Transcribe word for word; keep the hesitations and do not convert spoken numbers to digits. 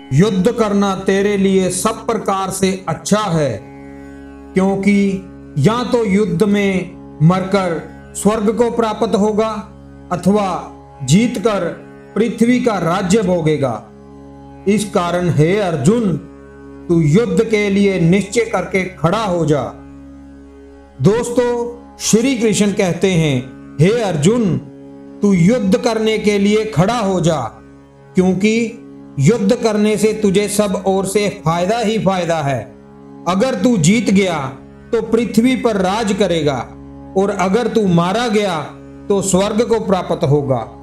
युद्ध करना तेरे लिए सब प्रकार से अच्छा है, क्योंकि या तो युद्ध में मरकर स्वर्ग को प्राप्त होगा अथवा जीतकर पृथ्वी का राज्य भोगेगा। इस कारण हे अर्जुन, तू युद्ध के लिए निश्चय करके खड़ा हो जा। दोस्तों, श्री कृष्ण कहते हैं, हे अर्जुन, तू युद्ध करने के लिए खड़ा हो जा, क्योंकि युद्ध करने से तुझे सब ओर से फायदा ही फायदा है। अगर तू जीत गया तो पृथ्वी पर राज करेगा, और अगर तू मारा गया तो स्वर्ग को प्राप्त होगा।